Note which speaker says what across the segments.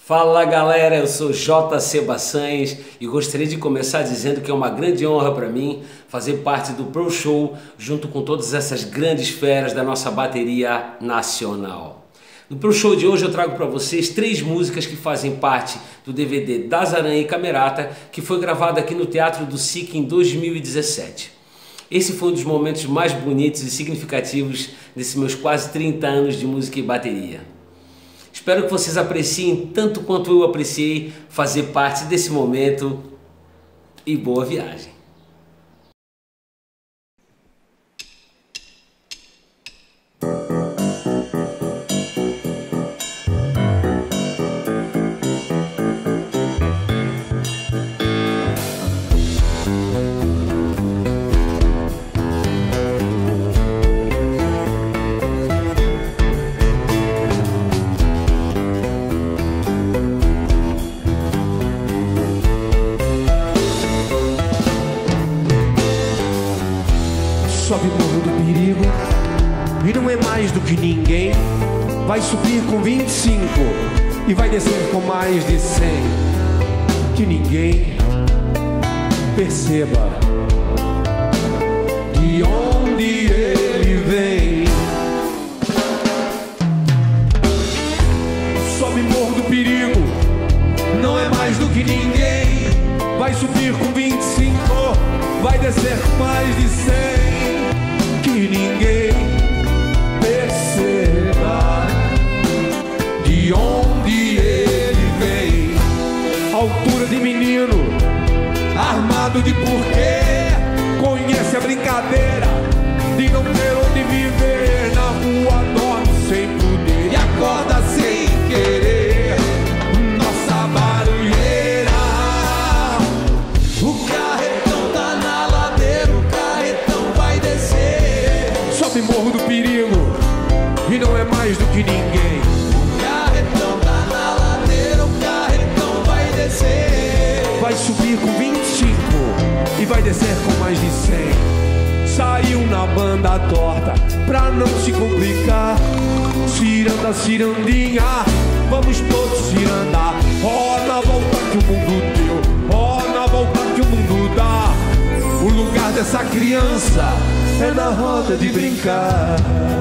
Speaker 1: Fala galera, eu sou JC Bassanhas e gostaria de começar dizendo que é uma grande honra para mim fazer parte do Pro Show junto com todas essas grandes feras da nossa bateria nacional. No Pro Show de hoje eu trago para vocês 3 músicas que fazem parte do DVD Das Aranha e Camerata, que foi gravado aqui no Teatro do SIC em 2017. Esse foi um dos momentos mais bonitos e significativos desses meus quase 30 anos de música e bateria. Espero que vocês apreciem tanto quanto eu apreciei fazer parte desse momento e boa viagem.
Speaker 2: Sobe o morro do perigo e não é mais do que ninguém. Vai subir com 25 e vai descer com mais de 100. Que ninguém perceba de onde ele vem. Sobe o morro do perigo, não é mais do que ninguém. Vai subir com 25, vai descer com mais de 100. Que ninguém perceba de onde ele vem. Altura de menino, armado de porquê. Conhece a brincadeira de não ter onde viver. Na rua dorme sem poder e acorda sem querer. Nossa barulheira, o carretão tá na ladeira, o carretão vai descer. Sobe morro do perigo e não é mais do que ninguém. O carretão tá na ladeira, o carretão vai descer. Vai subir com 25 e vai descer com mais de 100. Saiu na banda torta pra não se complicar. Ciranda, cirandinha, vamos todos cirandar. Ó, na volta que o mundo deu, ó, na volta que o mundo dá. O lugar dessa criança é na roda de brincar.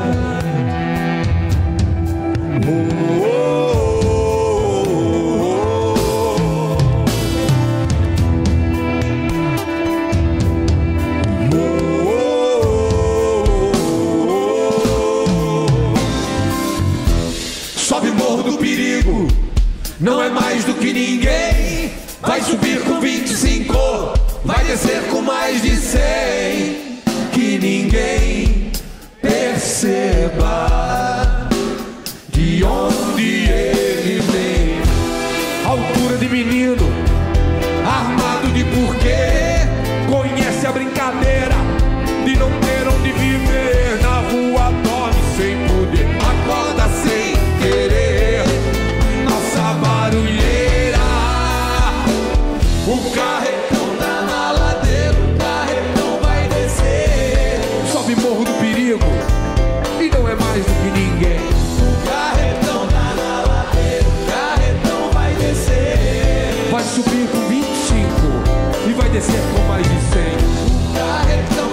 Speaker 2: Oh, oh, Sobe o morro do perigo, não é mais do que ninguém. Vai subir com 25, vai descer com mais de 100. Que ninguém perceba de onde ele vem. Altura de menino, armado de porquê. Conhece a brincadeira de não ter onde viver. Na rua dorme sem poder, acorda sem querer. Nossa barulheira, o carretão tá na ladeira, o carretão vai descer. Sobe morro do perigo e não é mais do que ninguém. O carretão tá na ladeira, o carretão vai descer. Vai subir com 25 e vai descer com mais de 100. O carretão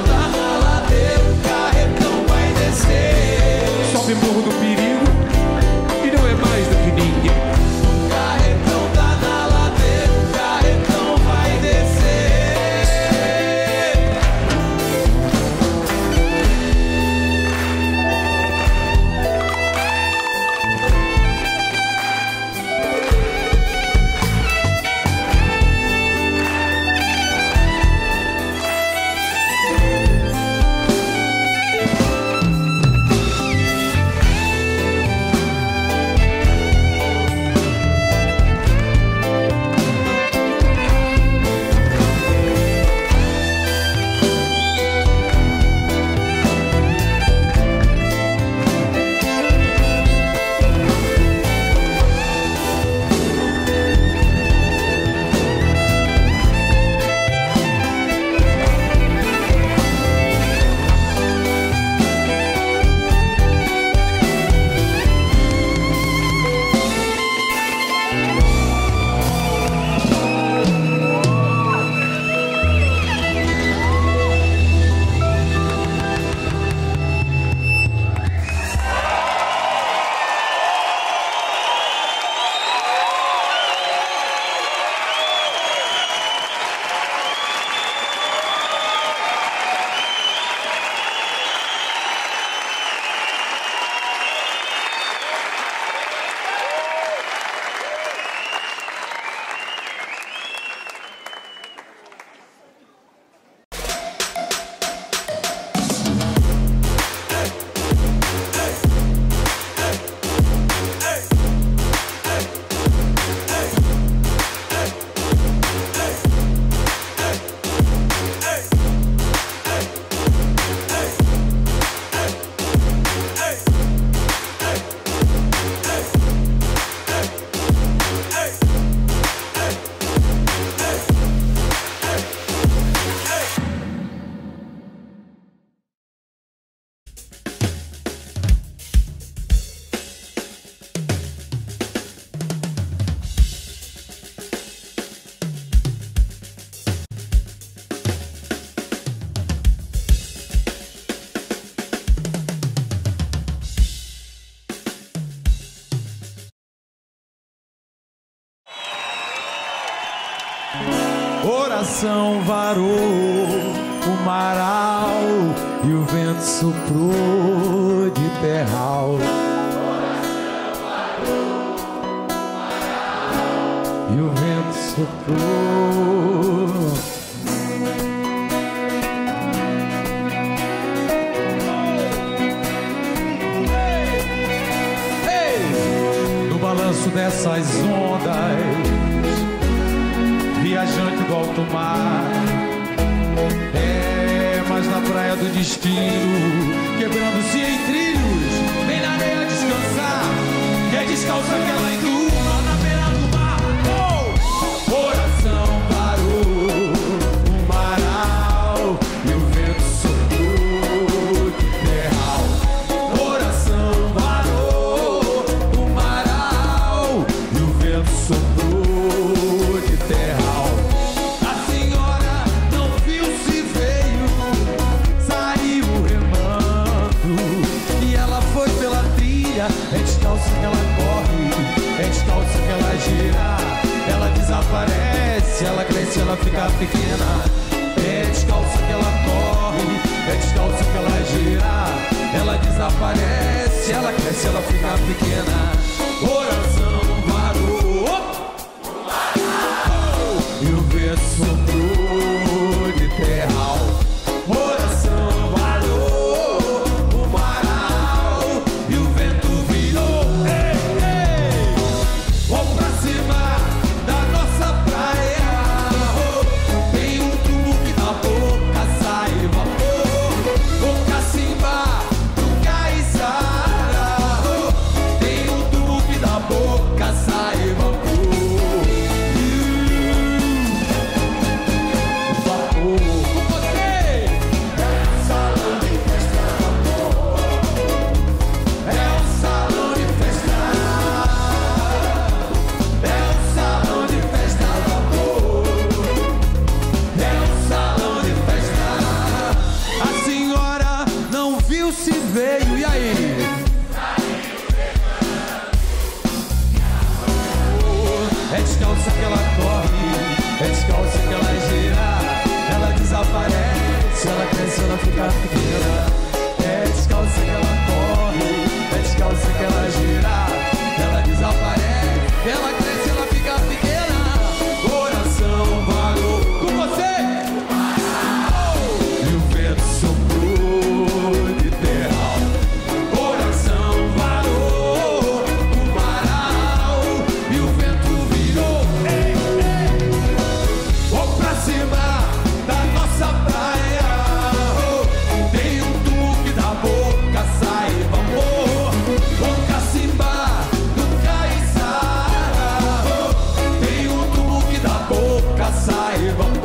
Speaker 2: Oração varou o maral e o vento soprou de terral. Oração varou o maral e o vento soprou. No balanço dessas ondas, viajante do alto mar, mas na praia do destino, quebrando-se em trilhos, vem na areia descansar, e é descalça que ela endurma na beira do mar. Oh! Coração parou, o maral e o vento soprou de terral. Coração parou, o maral e o vento soprou de terral. A senhora não viu se veio, saiu remando, e ela foi pela trilha. É descalça que ela corre, é descalça que ela gira. Ela desaparece, ela cresce, ela fica pequena. É descalça que ela corre, é descalça que ela gira. Ela desaparece, ela cresce, ela fica pequena. Coração varou e o vento soprou de terral. Oração varou o maral e o vento virou. Ei, ei, vamos pra cima da nossa praia. Oh, tem um tubo que da boca sai vapor. O cacimba do caiçara. Oh, tem um tubo que da boca sai vapor. Se veio, e aí? É descalça que ela corre, é descalça que ela gira. Ela desaparece, ela cresce, ela fica pequena. É descalça que ela corre, é descalça que ela gira. Ela desaparece, ela cresce, ela fica pequena. Coração varou com você. E o vento soprou de terral. Coração varou o maral e o vento virou. Ei, ei. Vou pra cima da nossa praia. Oh, tem um tubo que da boca sai vapor. O cacimba do caiçara. Oh, tem um tubo que da boca sai vapor.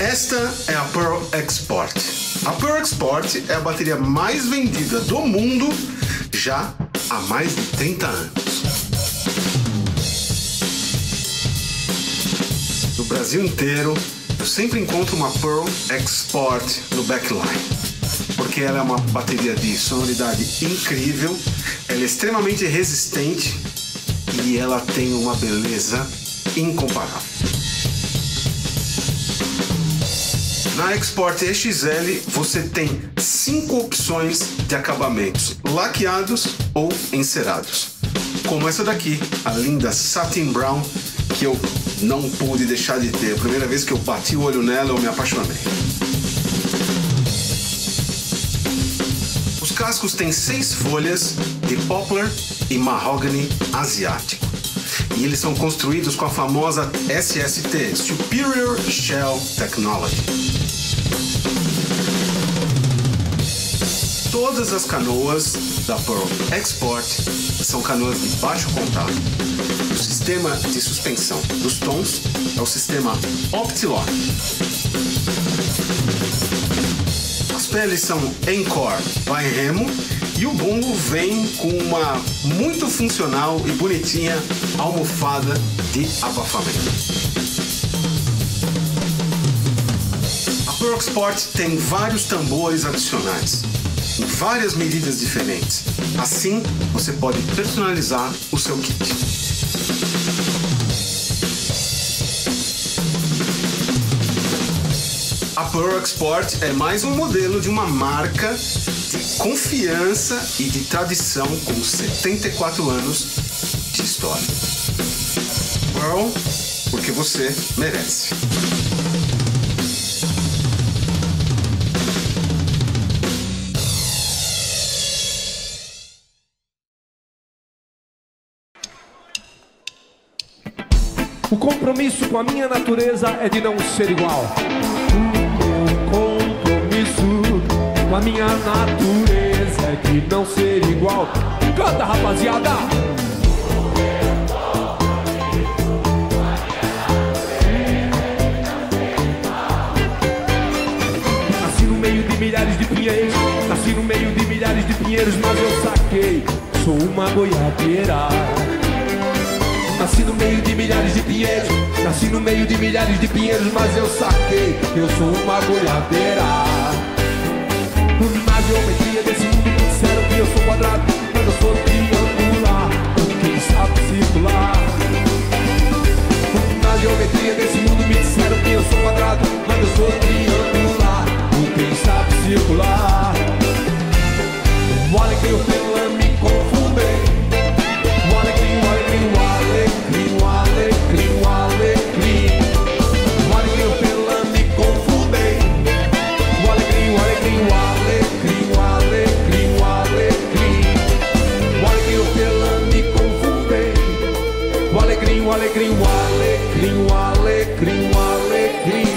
Speaker 3: Esta é a Pearl Export. A Pearl Export é a bateria mais vendida do mundo já há mais de 30 anos. No Brasil inteiro, eu sempre encontro uma Pearl Export no backline, porque ela é uma bateria de sonoridade incrível, ela é extremamente resistente e ela tem uma beleza incomparável. Na Export EXL você tem 5 opções de acabamentos, laqueados ou encerados, como essa daqui, a linda Satin Brown, que eu não pude deixar de ter. A primeira vez que eu bati o olho nela, eu me apaixonei. Os cascos têm 6 folhas de poplar e mahogany asiático. E eles são construídos com a famosa SST, Superior Shell Technology. Todas as canoas da Pearl Export são canoas de baixo contato. O sistema de suspensão dos tons é o sistema Optilock. As peles são Encore by Remo e o bumbo vem com uma muito funcional e bonitinha almofada de abafamento. A Pearl Export tem vários tambores adicionais, em várias medidas diferentes. Assim, você pode personalizar o seu kit. A Pearl Export é mais um modelo de uma marca de confiança e de tradição com 74 anos de história. Pearl, porque você merece.
Speaker 2: O compromisso com a minha natureza é de não ser igual. O compromisso com a minha natureza é de não ser igual. Canta, rapaziada! Nasci no meio de milhares de pinheiros, nasci no meio de milhares de pinheiros, mas eu saquei, sou uma goiabeira. Nasci no meio de milhares de pinheiros, nasci no meio de milhares de pinheiros, mas eu saquei, eu sou uma goiabeira. Na geometria desse mundo me disseram que eu sou quadrado, mas eu sou triangular, quem sabe circular. Na geometria desse mundo me disseram que eu sou quadrado, mas eu sou triangular, quem sabe circular. O alecrim e o pelã me confundem. O alecrim, o alecrim, o alecrim, o alecrim, o alecrim. O alecrim e o pelã me confundem. O alecrim, o alecrim, o alecrim, o alecrim, o alecrim. O alecrim e o pelã me confundem. O alecrim, o alecrim, o alecrim, o alecrim, o alecrim.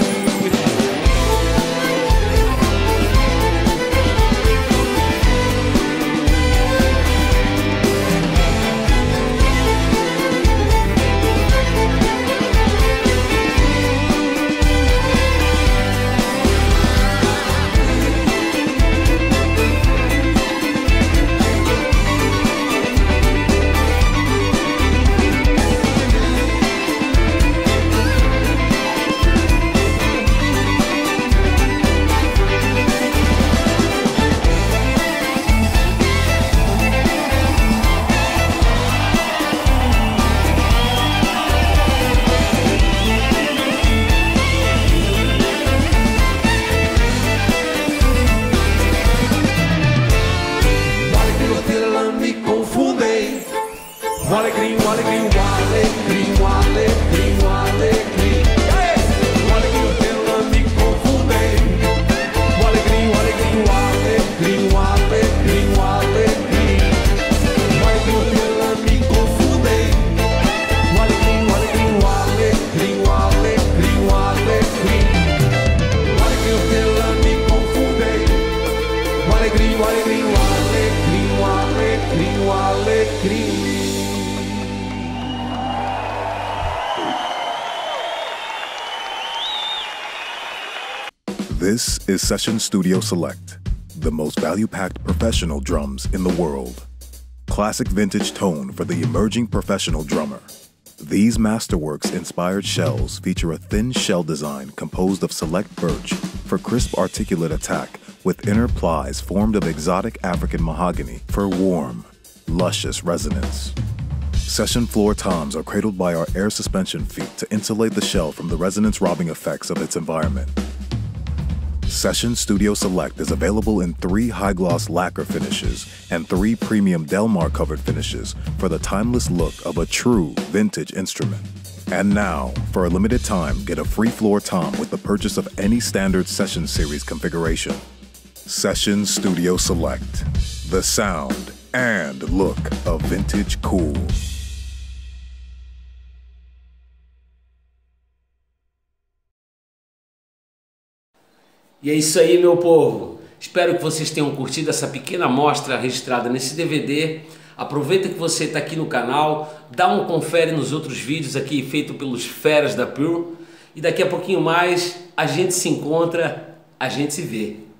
Speaker 4: This is Session Studio Select, the most value-packed professional drums in the world. Classic vintage tone for the emerging professional drummer. These Masterworks-inspired shells feature a thin shell design composed of select birch for crisp articulate attack with inner plies formed of exotic African mahogany for warm, luscious resonance. Session floor toms are cradled by our air suspension feet to insulate the shell from the resonance-robbing effects of its environment. Session Studio Select is available in 3 high-gloss lacquer finishes and 3 premium Delmar covered finishes for the timeless look of a true vintage instrument. And now, for a limited time, get a free floor tom with the purchase of any standard Session Series configuration. Session Studio Select, the sound and look of vintage cool.
Speaker 1: E é isso aí, meu povo. Espero que vocês tenham curtido essa pequena amostra registrada nesse DVD. Aproveita que você está aqui no canal, dá um confere nos outros vídeos aqui feitos pelos feras da Pure. E daqui a pouquinho mais a gente se encontra, a gente se vê.